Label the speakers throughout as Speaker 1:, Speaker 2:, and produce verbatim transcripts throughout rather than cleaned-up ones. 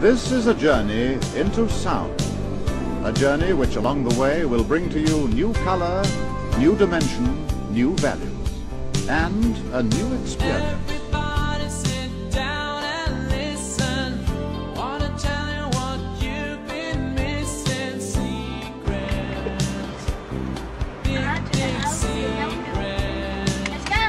Speaker 1: This is a journey into sound. A journey which along the way will bring to you new color, new dimension, new values, and a new experience.
Speaker 2: Everybody sit down and listen. Wanna tell you what you've been missing. Secrets. Big, big secrets.
Speaker 3: Let's go.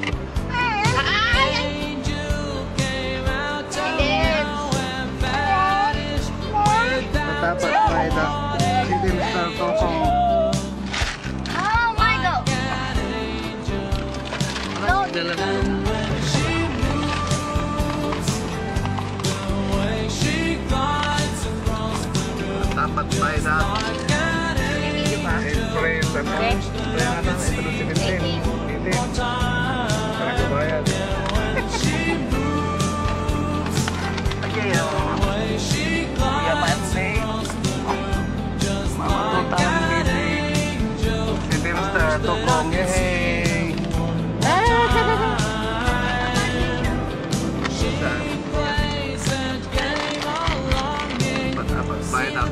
Speaker 2: Angel came out of nowhere and vanished without
Speaker 4: Patapat Viaduct, City Mister Tokong.
Speaker 3: Oh my God.
Speaker 4: Dalam Patapat Viaduct. Siyempre, tanong. Kaya nga lang, ito na sinintin. Hindi. Para kabayan. Okay, oh. Kuya Manse. Mamatutan City. City Mister Tokong. Yay! Patapat Viaduct.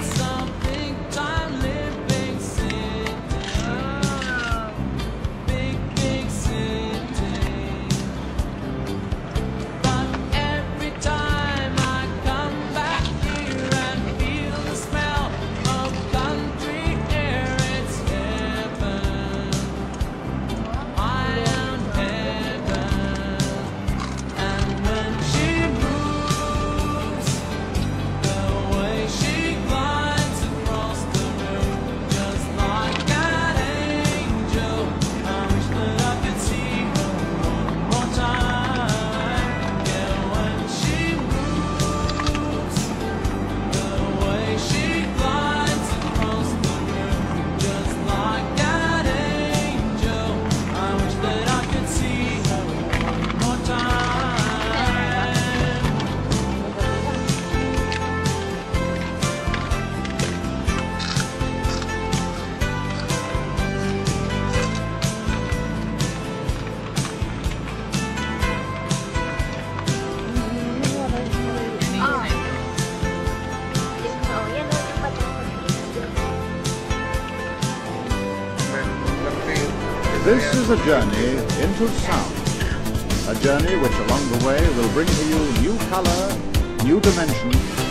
Speaker 1: This is a journey into sound. A journey which along the way will bring to you new color, new dimension,